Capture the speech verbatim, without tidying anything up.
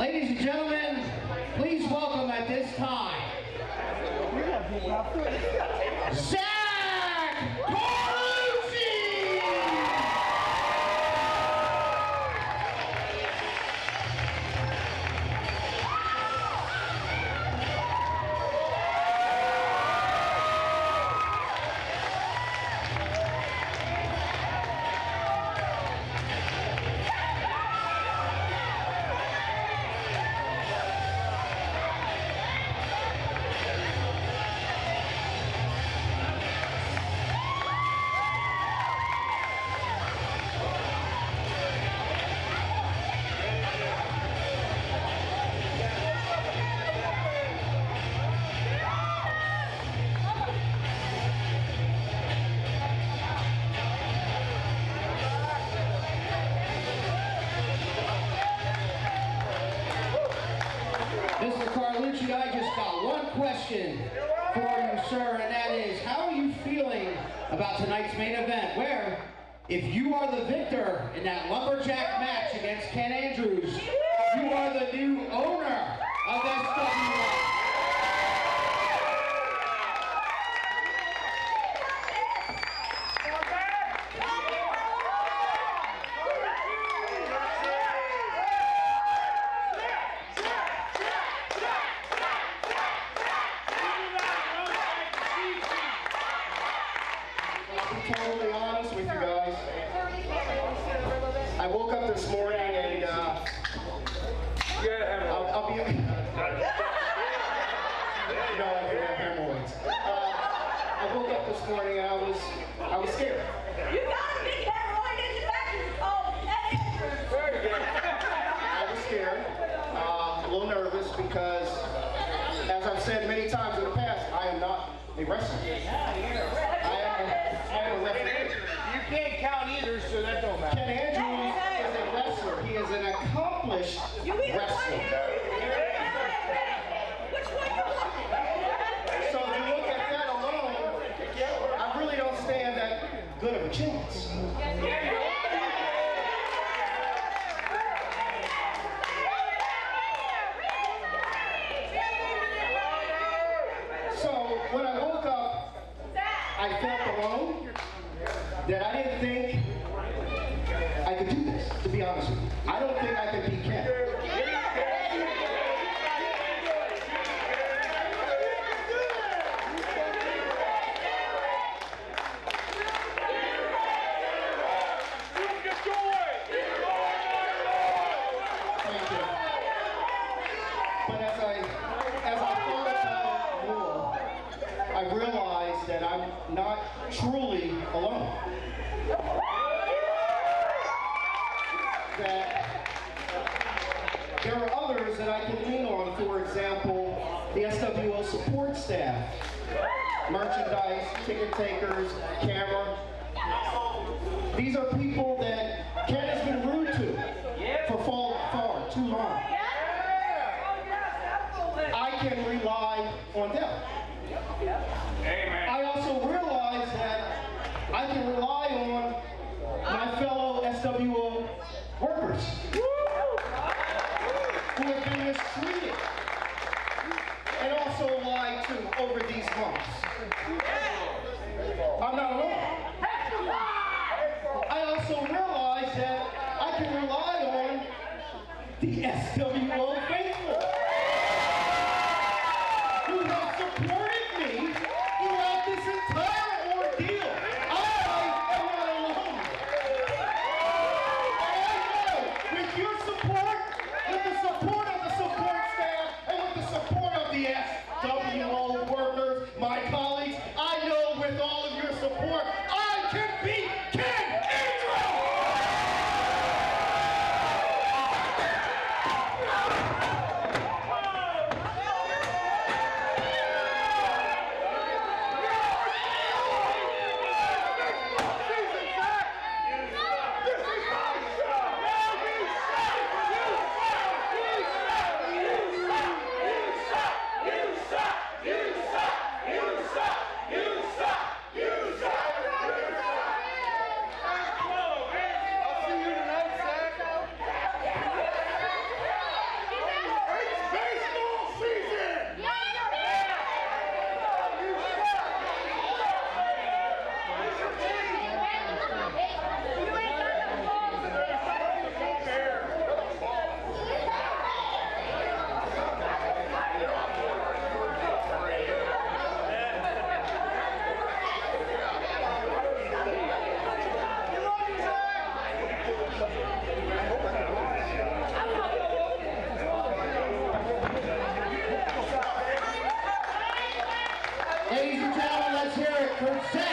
Ladies and gentlemen, please welcome at this time, Zack Carlucci! Mister Carlucci, I just got one question for you, sir, and that is, how are you feeling about tonight's main event, where, if you are the victor in that lumberjack match against Ken Andrews, you are the new owner of S W O. Totally honest with you guys. I woke up this morning and uh, I'll, I'll be. You know, I have hemorrhoids. Uh, I woke up this morning and I was, I was scared. You got a big hemorrhoid in your back. It's called I was scared, uh, a little nervous because, as I've said many times in the past, I am not a wrestler. I am a, I am a referee. You can't count either, so that don't matter. Ken Andrews is a wrestler. He is an accomplished wrestler. Which one you want? So if you look at that alone, I really don't stand that good of a chance. So when I woke up, I felt alone, that I didn't think I could do this, to be honest with you. I don't think I could beat Ken. Thank you. But as I, as I thought about it more, I realized that I'm not truly alone. That there are others that I can lean on, for example, the S W O support staff, merchandise, ticket takers, camera. These are people that Ken has been rude to for far, far too long. I can rely on them. I also realize that I can rely on my fellow S W O workers who have been mistreated and also lied to over these months. I'm not alone. I also realize that I can rely on the S W O faithful who have supported me throughout this entire ordeal. I am not alone. And I know with your support, with the support of the support staff, and with the support of the S W O workers, my colleagues, I know with all of your support, I can beat Ken Andrews! Zack